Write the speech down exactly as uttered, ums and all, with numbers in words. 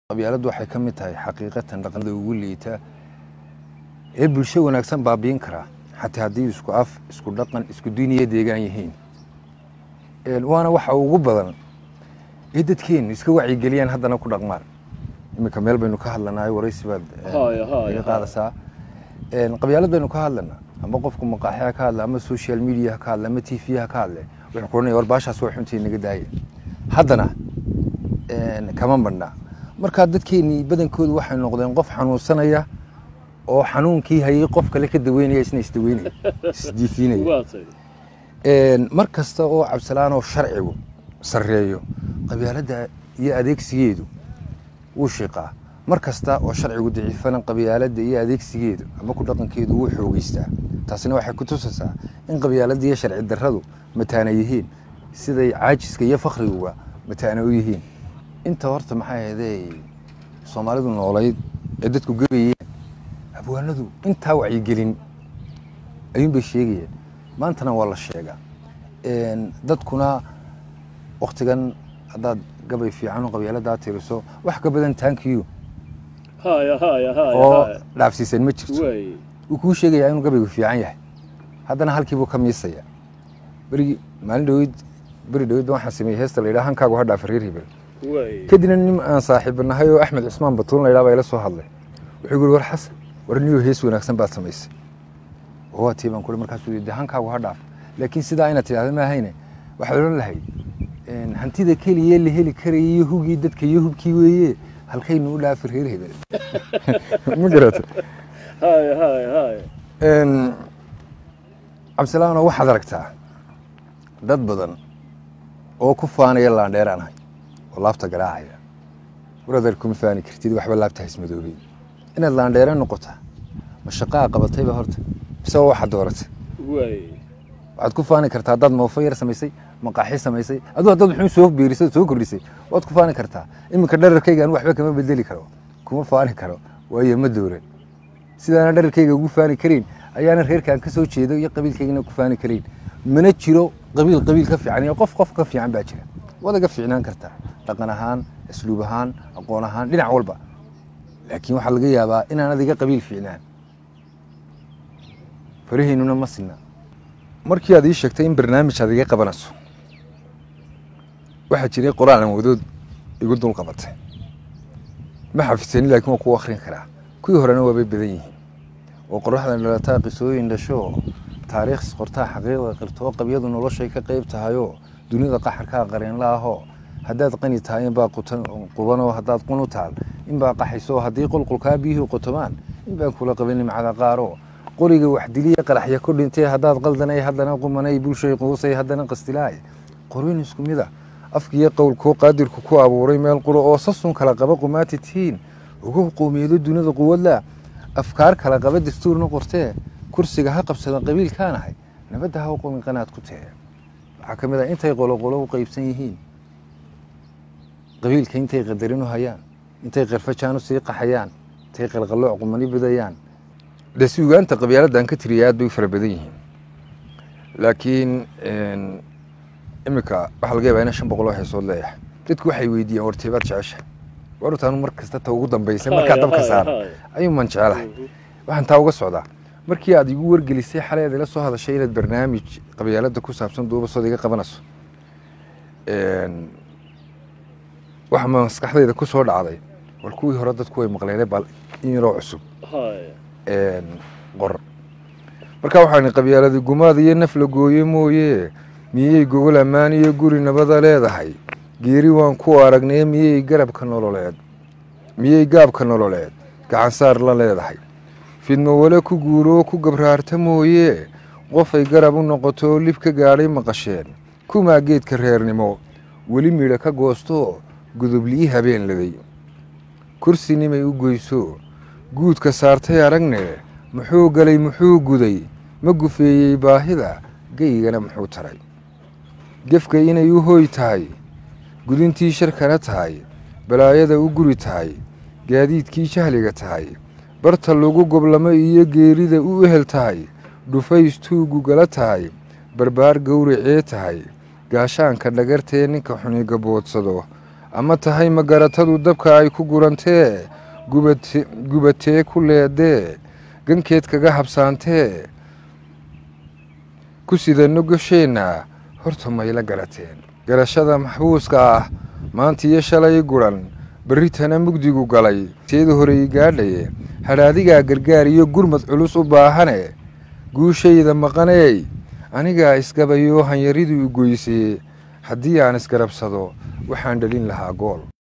qabyaaladdu waxay ka mid tahay xaqiiqatan dhaqanada ugu liita ee bulsho wanaagsan baabiin kara xataa haddii isku af isku dhaqan isku diin iyo deegaan yihiin waana waxa ugu badan ee dadkeenu iska wacyigeliyaan haddana ku dhaqmaan iminka meel baynu ka hadlanahay waraysi baad iga qaadaysaa qabyaalad baynu ka hadlanaa ama qofku maqaaxiya ka hadla ama social media ka hadla ama T V ka hadla wuxuu qornay war baashaas way xuntii naga daayay haddana kama badna marka dadkeeni badankoodu waxay noqdeen qof xanuunsanaya oo xanuunkii hayay qof kale ka daweynaya isna isdaweynaya isdiifinaya een markasta oo cabsalaan oo sharcigu sareeyo qabyaalada iyo adeegsigeedu uu shaqaa markasta oo sharcigu daciifana qabyaalada iyo adeegsigeedu ama ku dhaqankeedu uu xoogeystaa taasina waxay ku tusaysaa in qabyaalada iyo sharci darradu mataana yihiin sida caajiska iyo fakhriga mataana u yihiin inta horta maxay ahayd Soomaalidu noolayd ee dadku gabayeen abwaanadu inta wacyi gelin ayuu bay sheegayeen maantana waa la sheegaa een dadkuna waqtigan hadaad gabay fiican oo qabyaalada tiriso wax ka badan thank you haya haya haya oo dhaafsiisan ma jirto uu ku sheegaya inuu gabaygu fiican yahay haddana halkiibu ka miisaya bari maalin dhoweyd bari dhoweyd waxaan sameeyay heesta la yiraahdo hankaagu ha dhaaf reer hebel kadibna nin aan saaxiibnahay oo Axmed Cismaan Batuul la yiraahdo ila soo hadlay wuxuu yiri war xasan war niyo hees wanaagsan baad samaysay oo tiiban kule markaas uu yidhi hankaagu ha dhaaf laakiin sidaa ina tiraahdo ma hayne waxa la lahay in hantida kaliya la heli karayo hugii dadka iyo hubkii weeye halkaynu u dhaaf reer hebel ma garato hay hay hay in Absalaan waxa aragtaa dad badan oo ku faanaya laan dheeraanahay oo laafta garaacaya waradeer kuma faani kartid waxba laabta ismadoobay inaad laan dheeraan noqotaa ma shaqaa qabatayba horta bisoo waxa dooratay way waxaad ku faani kartaa dad moofayr samaysay maqaaxi samaysay adoo dad wuxuu soo biirisay soo kordhisay waad ku faani kartaa iminka dhararkayga aan waxba kama bedeli karo kuma faani karo waayo ma dooran sidaan dhararkayga ugu faani karin ayaana reerkaan ka soo jeedo iyo qabiilkaygana ku faani karin mana jiro qabiil qabiil ka fiican iyo qof qof ka fiican baa jira wadaga fiicnaan kartaa dhaqan ahaan asluub ahaan aqoon ahaan dhinac walba laakiin waxa laga yaabaa inaan adiga qabiil fiicnaan farihiinuna ma sinna markii aad ii sheegtay in barnaamij aad iga qabanayso waxa jiray qoraan wadood igu dul qabatay ma xafidsan laakiin waa ku akhrin karaa kuwii horena waa bay badan yihiin oo qorraxda dhalata qisooyin dhasho taariikh qortaa xaqiiqda qirtoo qabyadu noloshay ka qayb tahayo dunida qaxarka qareen laaho hadaad qani tahay in baa qutan qubano hadaad qunu taal in baa qaxayso hadii qulqulka biyo qotomaan in baa kula qaban macada qaaro qoriga wax diliya qaraxya ku dhintay hadaad qaldanay hadana qumanay bulshay qoosay hadana qastilaay qorin isku mid ah afkiya qowlku qaadirku ku abuuray meel quro oo sasun kala qaba qumaatitiin ugu qoomiyado dunida quwada afkaar kala qaba dastuurna qortee kursiga ha qabsada qabiilkaanahay nabadda ha u qomin qanaad ku tahay waxa kamid ah intay qolo qolo u qaybsan yihiin qabiilka intay qadarin u hayaan intay qarfajaan u sii qaxayaan intay qalqalooc qumani badayaan dasuugaanta qabyaaladdan ka tiriyaad bay fara badan yihiin laakiin een imika waxa laga yaabaa in shan boqol oo heesood leeyahay dadku waxay weydiiyaan warteebaad jecesha wartaan mar kasta ta ugu dambeysay marka dabka saar ayuu man jecelahay waxaan taa uga socdaa markii aad igu wargelisay xaleed ila soo hadashay inaad barnaamij qabyaalada ku saabsan duuba soo iga qabanayso een waxa maskaxdayda ku soo dhacday war kuwii hore dadku way maqleen bal in yaro cusub een qor marka waxaan qabyaalada gumaad iyo naf la gooyo mooyee miyay gogol amaan iyo guri nabada leedahay geeri waan ku aragnay miyay garabka nololeed miyay gaabka nololeed gacan saar la leedahay fidmo wala ku guuro ku gabraarta mooyee qof ay garab u noqoto lib ka gaadhay maqasheen kuma geedka reernimo weli midho ka goosto gudublii habeen laday kursi nimay u goyso guudka saartay aragne muxuu galay muxuu guday ma gufeeyey baahida gaygana muxuu taray gefka inay u hooy tahay gudintii sharkana tahay balaayada u guri tahay gaadiidkii jahliga tahay barta lagu goblamo iyo geerida u ehel tahay dhufaystuugu gala tahay barbaar gowracee tahay gaashaanka dhagartee ninka xuni gaboodsado ama tahay magaratadu dabka ay ku gurantee gubate gubatee ku leedee gankeed kaga habsaantee ku sidano gasheenna horta mayla garateen garashada maxbuuska ah maanta iyo shalay guran berritana mugdigu galay teeda hore gaadhaye hadhaadigaa gargaar iyo gurmad culus u baahane guushayda maqanay aniga isgabayo hanyaridu u goysay haddii aan isgarabsado waxaan dhalin lahaa gool